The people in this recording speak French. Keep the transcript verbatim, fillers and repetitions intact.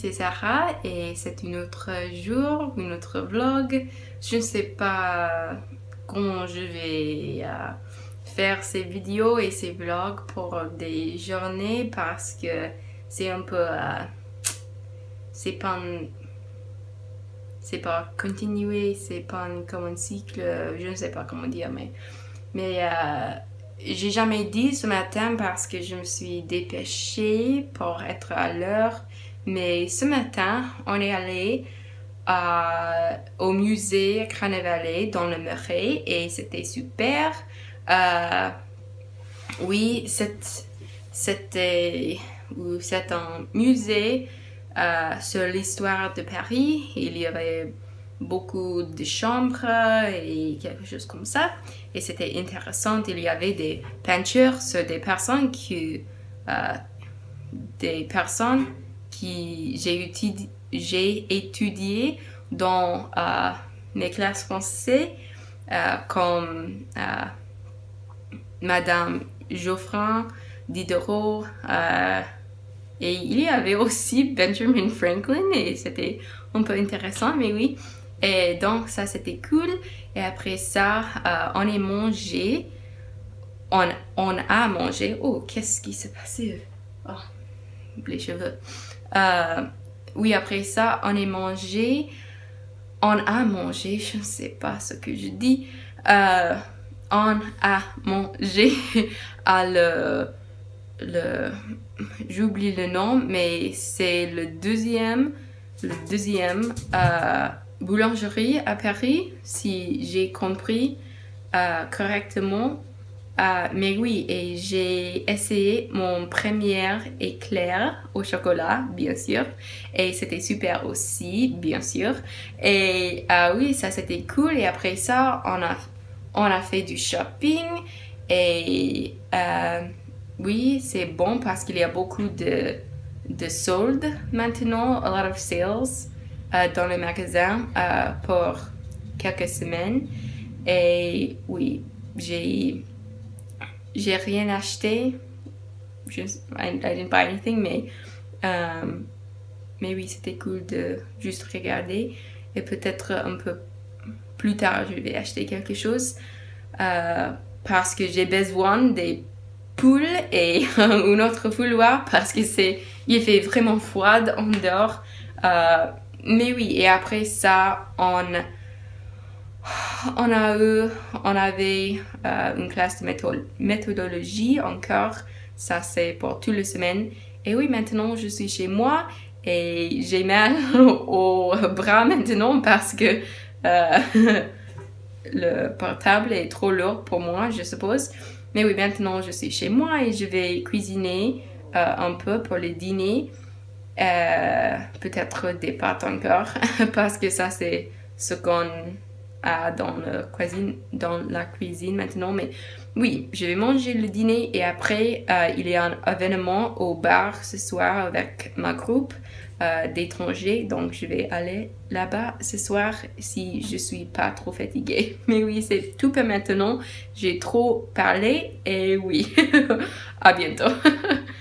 c'est Sarah et c'est un autre jour, un autre vlog. Je ne sais pas comment je vais euh, faire ces vidéos et ces vlogs pour des journées parce que c'est un peu... Euh, c'est pas... Un, c'est pas continué, c'est pas un, comme un cycle, je ne sais pas comment dire, mais... mais euh, j'ai jamais dit ce matin parce que je me suis dépêchée pour être à l'heure. Mais ce matin, on est allé euh, au musée Carnavalet dans le Marais et c'était super. Euh, oui, c'était c'est un musée euh, sur l'histoire de Paris. Il y avait beaucoup de chambres et quelque chose comme ça. Et c'était intéressant. Il y avait des peintures sur des personnes qui... Euh, des personnes qui j'ai étudié, j'ai étudié dans euh, mes classes françaises euh, comme euh, Madame Geoffrin Diderot euh, et il y avait aussi Benjamin Franklin et c'était un peu intéressant, mais oui. Et donc ça c'était cool. Et après ça euh, on est mangé on, on a mangé oh qu'est-ce qui s'est passé oh, les cheveux euh, oui, après ça on est mangé on a mangé je ne sais pas ce que je dis euh, on a mangé à le le j'oublie le nom mais c'est le deuxième le deuxième euh, boulangerie à Paris si j'ai compris euh, correctement euh, mais oui et j'ai essayé mon premier éclair au chocolat bien sûr et c'était super aussi bien sûr et euh, oui ça c'était cool et après ça on a on a fait du shopping et euh, oui, c'est bon parce qu'il y a beaucoup de, de soldes maintenant, a lot of sales euh, dans les magasins euh, pour quelques semaines. Et oui, j'ai j'ai rien acheté. Just, I, I didn't buy anything, mais, euh, mais oui, c'était cool de juste regarder. Et peut-être un peu plus tard, je vais acheter quelque chose euh, parce que j'ai besoin des poule et une autre fouloir parce que c'est il fait vraiment froid en dehors euh, mais oui et après ça on on a eu on avait euh, une classe de méthodologie encore ça c'est pour toute la semaine et oui maintenant je suis chez moi et j'ai mal au bras maintenant parce que euh, le portable est trop lourd pour moi je suppose. Mais oui, maintenant je suis chez moi et je vais cuisiner euh, un peu pour le dîner. Euh, Peut-être des pâtes encore, parce que ça c'est ce qu'on a dans, le cuisine, dans la cuisine maintenant. Mais oui, je vais manger le dîner et après euh, il y a un événement au bar ce soir avec ma groupe euh, d'étrangers. Donc je vais aller là-bas ce soir si je suis pas trop fatiguée. Mais oui, c'est tout pour maintenant. J'ai trop parlé et oui, à bientôt.